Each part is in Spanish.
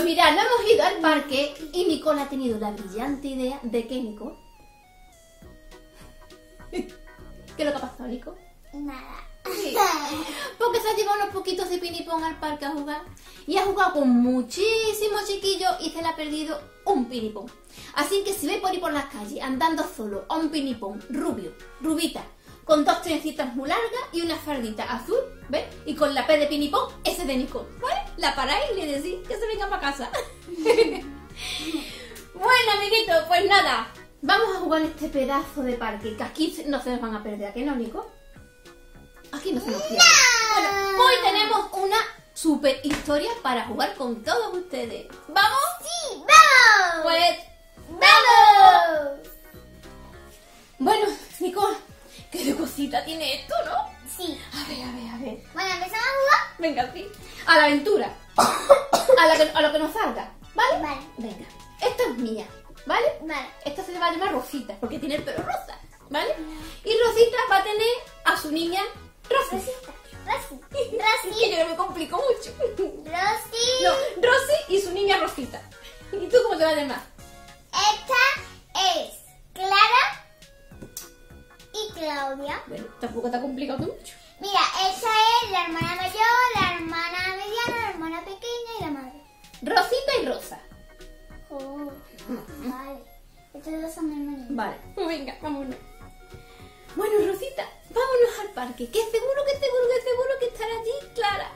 mirad, no hemos ido al parque y Nicole ha tenido la brillante idea de que, Nicole... ¿Qué es lo que ha pasado, Nico? Nada. Sí. Porque se ha llevado unos poquitos de pinipón al parque a jugar y ha jugado con muchísimos chiquillos y se le ha perdido un pinipón. Así que si ve por ahí por las calles andando solo a un pinipón rubio, rubita, con dos trencitas muy largas y una faldita azul, ¿ves? Y con la P de pinipón, ese de Nicole, ¿vale? La paráis y le decís que se venga para casa. Bueno, amiguitos, pues nada, vamos a jugar en este pedazo de parque, que aquí no se nos van a perder, ¿a qué no, Nico? Aquí no se nos pierde. Bueno, hoy tenemos una super historia para jugar con todos ustedes. ¿Vamos? ¡Sí! ¡Vamos! Pues, ¡vamos! bueno, Nicole, ¿qué de cosita tiene esto, no? Sí. A ver. Bueno, empezamos a jugar. Venga, sí. A la aventura. A lo que nos salga, ¿vale? Vale. Venga, esta es mía, ¿vale? Vale. Esta se le va a llamar Rosita, porque tiene el pelo rosa, ¿vale? Y Rosita va a tener a su niña Rosy. Rosy. Que yo no me complico mucho. Rosy. No, Rosy y su niña Rosita. ¿Y tú cómo te vas a llamar? Esta es Clara y Claudia. Bueno, tampoco te ha complicado mucho. Mira, esa es la hermana mayor, la hermana mediana, la hermana pequeña y la madre. Rosita y Rosa. Oh, vale. Estos dos son hermanos. Vale, pues venga, vámonos. Bueno, Rosita, vámonos al parque, que seguro que estará allí Clara.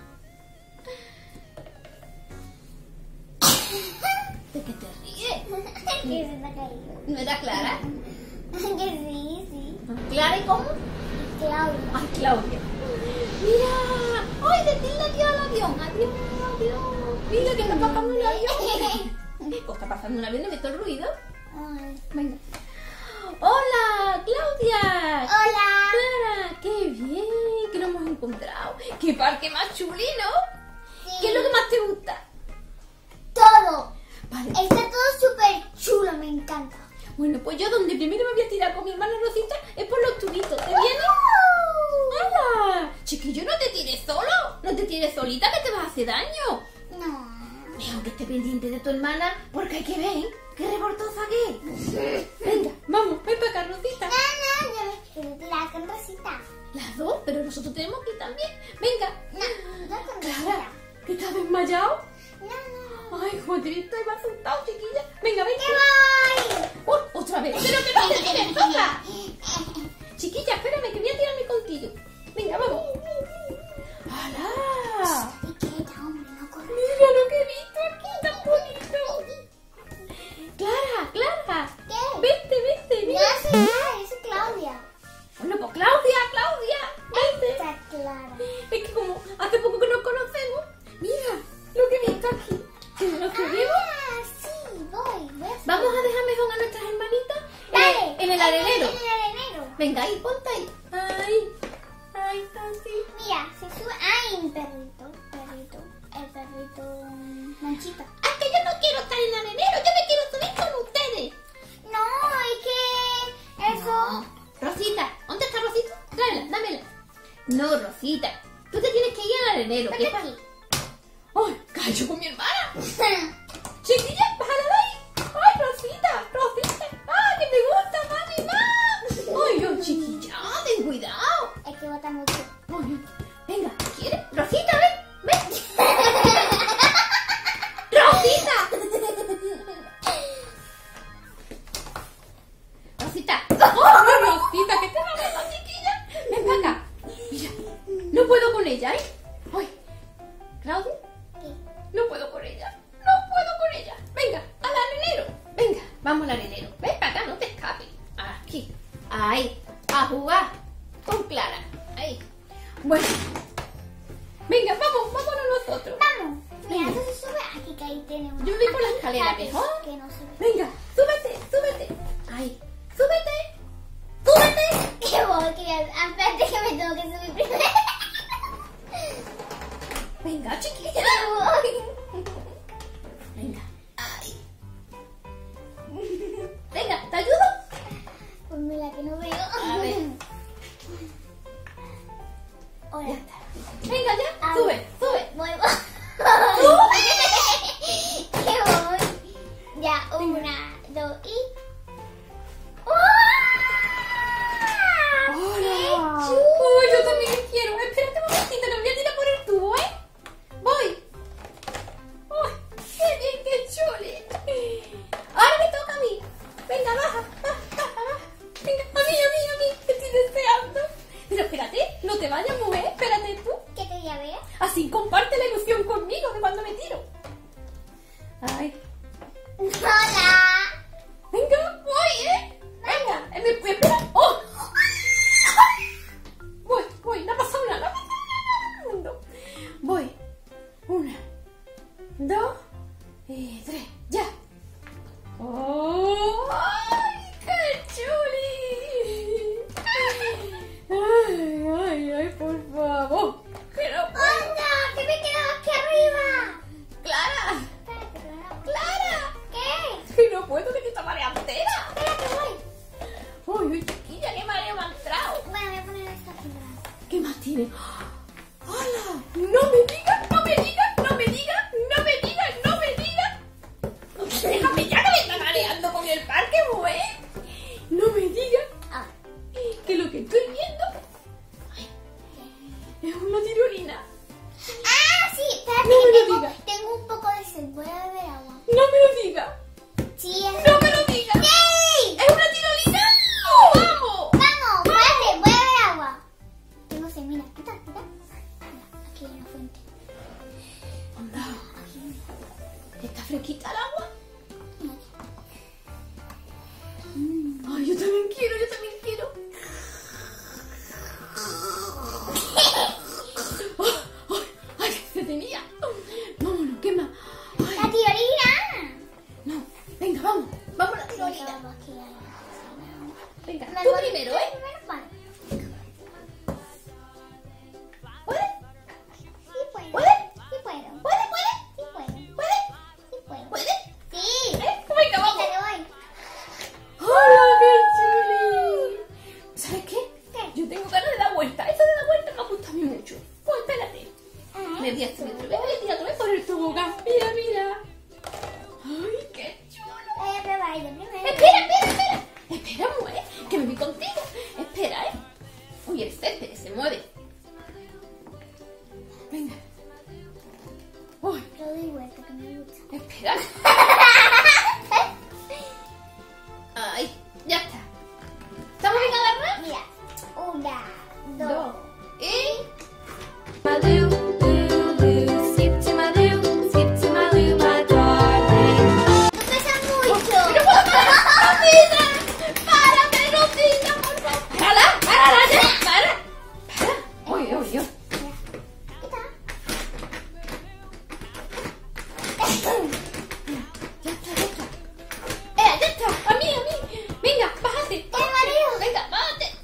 ¿De qué te ríes? Que se te ha caído. ¿No era Clara? Que sí, sí. ¿Clara y cómo? Claudia. Ay, Claudia. Mira. Ay, deténle aquí al avión. Adiós. Mira que está pasando un avión. Pues está pasando un avión, ¿le meto el ruido? Ay. Venga. Hola, Claudia. Hola. Clara, qué bien que nos hemos encontrado. Qué parque más chulino. Sí. ¿Qué es lo que más te gusta? Todo. Vale. Está todo súper chulo, me encanta. Bueno, pues yo donde primero me voy a tirar con mi hermana Rosita es por los tubitos. ¿Te vienes? ¡Hola! Chiquillo, no te tires solo. No te tires solita que te vas a hacer daño. No. Aunque esté pendiente de tu hermana, porque hay que ver, ¿eh? ¡Qué revoltosa que es! Venga, vamos, ven para acá, Rosita. No, yo me quiero tirar con Rosita. Las dos, pero nosotros tenemos que ir también. Venga. No con Clara, Rosita. ¿que estás desmayado? No. Ay, Joder, estoy más asustado, chiquilla. Venga, venga. ¡Me voy! Otra vez. Pero que no te tires sola. Chiquilla, espérame, que voy a tirarme contigo. Venga, vamos. ¡Hala! Y quieta, hombre, no corre. Mira lo que he visto aquí, tan bonito. Clara. ¿Qué? Vente, mira. No sé nada, es Claudia. Bueno, pues Claudia, vente. Está Clara. Es que como hace poco que nos conocemos, mira lo que he visto aquí. Que nos queremos. Ah, sí, voy a Vamos a dejar mejor a nuestras hermanitas Dale. en el arenero. En el arenero. Venga, ahí, ponte ahí. Ay, está así. Mira, se sube. ¡Ay, un perrito! El perrito Manchita. Es que yo no quiero estar en el arenero, yo me quiero subir con ustedes. No, es que eso. Rosita, ¿dónde está Rosita? Tráela, dámela. No, Rosita, tú te tienes que ir al arenero. ¿Qué Vete pasa? aquí. ¡Ay, callo con mi hermana! Chiquilla, bájala de ahí. ¡Ay, Rosita! ¡Ay, que me gusta más y más! ¡Ay, yo, chiquilla, ten cuidado! Es que bota mucho. Ay, venga, ¿quieres? Rosita, ven. ¡Rosita! Rosita. ¡Oh, Rosita! ¿Qué te va a pasar, chiquilla? Ven para acá. Mira, no puedo con ella, ¿eh? Ay, Claudia, ¿Qué? no puedo con ella. Venga, al arenero. Venga, vamos al arenero. Ven para acá, no te escapes. Aquí. Ahí. A jugar con Clara. Ahí. Bueno. Venga, vámonos nosotros. Vamos. Mira, Venga. eso se sube aquí que ahí tenemos. Yo voy por la escalera Aquí, mejor. Que no se ve. Venga, súbete. Ahí. Súbete. Que voy, que espérate que me tengo que subir primero. Venga, chiquilla. Que voy. Venga. Ahí. Venga, ¿te ayudo? Pues mira que no veo. A ver. Hola. Ya está. Venga, ya. Ah, Sube. Voy. Así comparte la ilusión conmigo de cuando me tiro. Ay. Hola. Venga, voy, ¿eh? Venga, espera. ¡Oh! Voy, no ha pasado nada, no ha pasado nada del mundo. Voy. 1, 2 y 3, ya. ¡Oh! ¡Ay, qué chuli! ¡Ay, por favor! ¡Que no puedo! ¡Anda! ¡Que me he quedado aquí arriba! ¡Clara! Espérate, Clara. ¡Clara! ¿Qué? ¡Que no puedo, que esta marea entera! Espérate, voy. ¡Uy, chiquilla, qué mareo me ha entrado! Bueno, voy a poner esta primero. ¿Qué más tiene? ¡Hala! ¡No me digas! ¡No me digas! ¡No me digas! ¡No me digas! ¡No me digas! ¡Déjame ya, que me está mareando con el parque, mujer! ¡No me digas! Ah. Que lo que estoy viendo es una tirolina. Ah, sí, espérate. No me lo tengo, digas. tengo un poco de sed. Voy a beber agua. ¡No me lo digas! Sí, es... ¡No me lo digas! ¡Sí! ¿Es una tirolina? ¡Vamos! Vamos, espérate, voy a beber agua. Tengo sed, mira, quita. Mira, aquí hay una fuente. Anda, Aquí. ¿está fresquita el agua? Mira. Ay, yo también quiero, Ay, se tenía. Vámonos, ¿qué más? Ay, ¡La tirolina! no, venga, vamos a la tirolina. Vamos, aquí hay... Venga, Me tú voy- primero, ¿eh? Primero, vale. ¿Puedes? Sí puedo. ¿Puedes? Sí puedo. ¿Puedes? Sí puedo. ¿Puedes? Sí puedo. ¿Puedes? Sí. Venga, vamos. Venga, que voy. ¡Hola, qué chuli! ¿Sabes qué? ¿Qué? Yo tengo ganas de dar vuelta. Eso de dar vuelta me gusta a mí mucho. Pues espérate. Ah. Me voy a subir otra vez. Voy a tirar otra vez por el tobogán. Mira. ¡Ay, qué chulo! Voy a probar yo primero. Espera. Espera, mujer, que me voy contigo. Espera, ¿eh? Uy, el césped se mueve. Venga. Uy, Yo doy vuelta, que me gusta. espera. Ay, ya está. ¿Estamos bien agarrados? Mira. 1, 2. Dos. Y... My Lou, Lou, Lou, skip to my Lou, skip to my Lou, my darling. No pesa mucho. ¡Párate, Rosita, por favor! ¡Para, ya! ¡Para! Uy. Mira. Ya está. Ya está. A mí. Venga, bájate. ¡Qué mareo! Venga, bájate.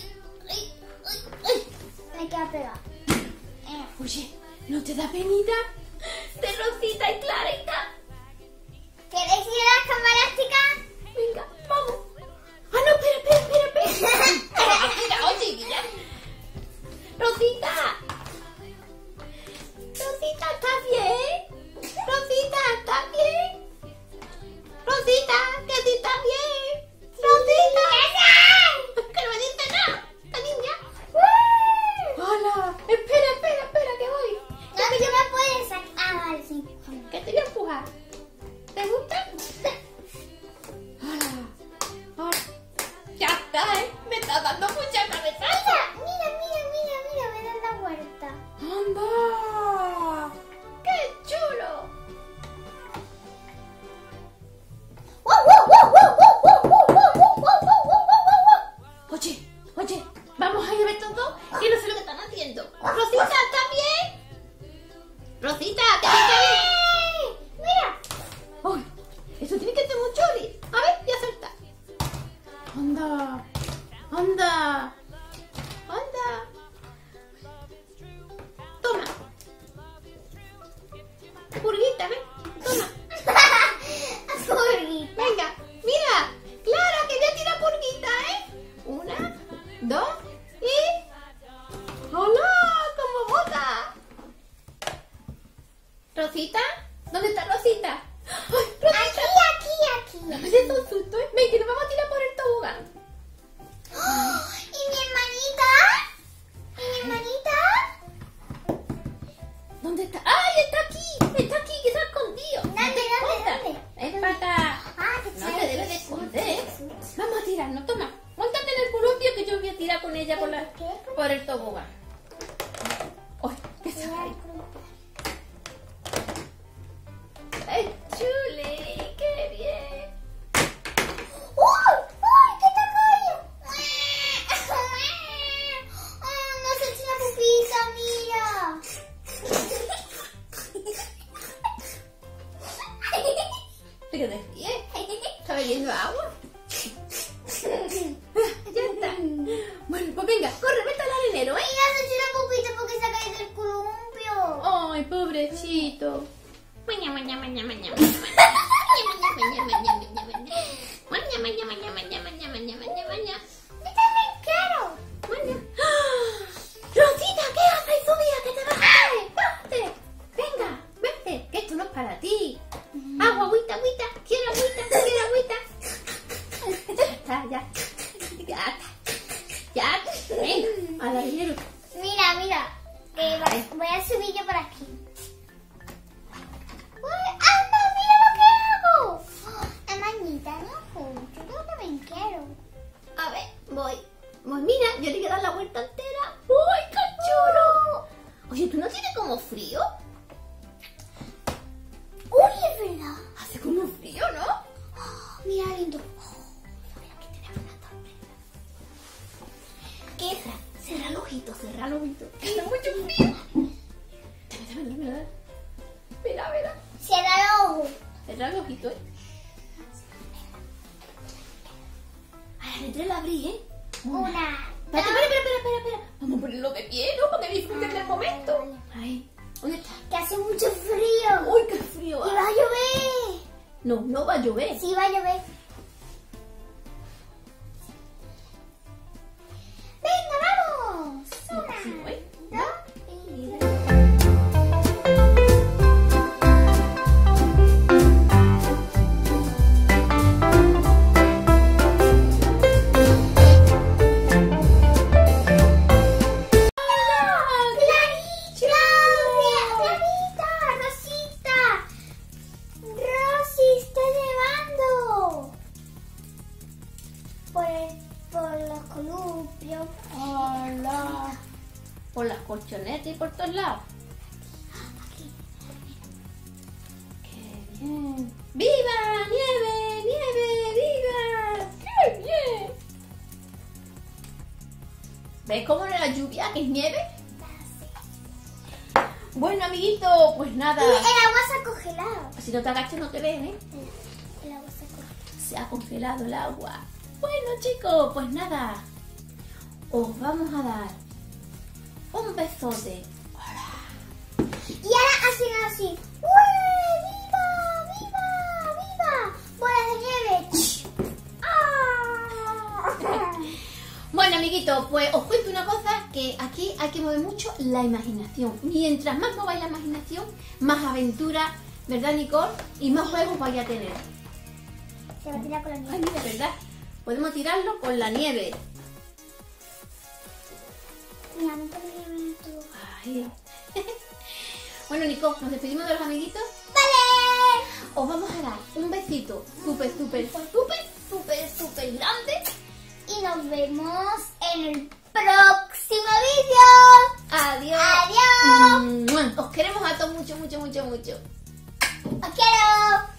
Ay. Me queda pegado. Oye, ¿no te da penita? De Rosita y Clarita. ¿Queréis ir a las cámaras, chicas? Venga, vamos. Ah, no, espera. Mira, oye, chiquilla. Rosita, ¿estás bien? Rosita, ¿estás bien? Rosita, que sí estás bien. Rosita. Que no me dice nada. Esta niña. Hola. Espera, que voy. No, que yo me puedo sacar. Ah, vale, sí. Que te voy a empujar. ¿Te gusta? Hola. Ya está, ¿eh? Me está dando mucha cabeza. Mira, me dan la vuelta. ¡Anda! ¡Qué chulo! Oye, vamos a ir a ver todos que no sé lo que están haciendo. Rosita, ¿estás bien? Rosita, ¿te está bien? Mira. ¡Uy! Eso tiene que ser muy chuli. A ver, voy a soltar. ¡Anda! Toma. Purguita, ven. Toma. Azulita. Venga, mira. Clara, que voy a tirar purguita, ¿eh? 1, 2 y... ¡Hola! ¡Como bota! ¿Rosita? ¿Dónde está Rosita? ¡Ay, Rosita! Aquí. No me des un susto, ¿eh? Ven, que nos vamos a tirar por el tobogán. ¿Y mi hermanita? ¿Dónde está? ¡Ay, está aquí, que se ha escondido! ¿Dónde? ¡Ven para acá! Ah, que No te debes de esconder, ¿eh? Vamos a tirarnos, toma. Móntate en el columpio que yo voy a tirar con ella por el tobogán. ¡Ay, que Ay, ¡ay, chule! ¡Qué bien! ¡Uy! ¡Uy! ¡Qué tamaño! ¡Oh, no se echa una pupita, mira! ¿Pero te ríes? ¿Está bebiendo agua? Ya está. Bueno, pues venga, corre, vete al arenero, ¿eh? Mira, se echa una pupita porque se ha caído el columpio. Ay, pobrecito. Yo también quiero. Rosita, ¿qué haces, subida? ¿Qué te vas a hacer? ¡Bájate! Venga, vete, que esto no es para ti. Agua, agüita, agüita. Quiero agüita, quiero agüita. Ya está, ya. Ya está. Ya. Venga, al arenero. Mira, mira. Voy a subir yo por aquí. Uy, ¡anda! ¡Mira lo que hago! Amañita, no, yo también quiero. A ver, voy. Pues mira, yo le voy a dar la vuelta entera. ¡Uy, qué chulo! Oye, ¿tú no tienes como frío? ¡Uy, es verdad! Hace como frío, ¿no? Mira, lindo. Mira que tenemos una tormenta. ¿Qué? Cerra el ojito, cerra el ojito. Hace mucho frío. Mira. Mira, mira. Cierra el ojo. Cerra el ojito, ¿eh? A la letra la abrí, ¿eh? Una. Espera. Vamos a ponerlo de pie, ¿no? Para que disfruten del momento. Ahí. ¿Dónde está? Que hace mucho frío. ¡Uy, qué frío! Y va a llover. No, no va a llover. Sí, va a llover. Venga, vamos. Una, Sí, voy. dos y tres. Por los columpios. Hola. Por las colchonetas y por todos lados. Aquí. ¡Qué bien! ¡Viva! ¡Nieve! ¡Nieve! ¡Viva! ¡Qué bien! ¿Ves cómo no era lluvia, que es nieve? Bueno, amiguito, pues nada. Y el agua se ha congelado. Si no te agachas no te ven, ¿eh? El agua se ha congelado. Se ha congelado el agua. Bueno, chicos, pues nada. Os vamos a dar un besote. Y ahora hacen así. ¡Ué! ¡Viva! ¡Viva! ¡Viva! ¡Bola de nieve! ¡Ah! Bueno, amiguitos, pues os cuento una cosa, que aquí hay que mover mucho la imaginación. Mientras más mováis la imaginación, más aventura, ¿verdad, Nicole? Y más juegos vais a tener. Se va a tirar con la Ay, nieve. mira, ¿verdad? Podemos tirarlo con la nieve. Mira, no podría todo. Ay. Bueno, Nicole, nos despedimos de los amiguitos. ¡Vale! Os vamos a dar un besito súper grande. Y nos vemos en el próximo vídeo. Adiós. Adiós. Os queremos a todos mucho. Os quiero.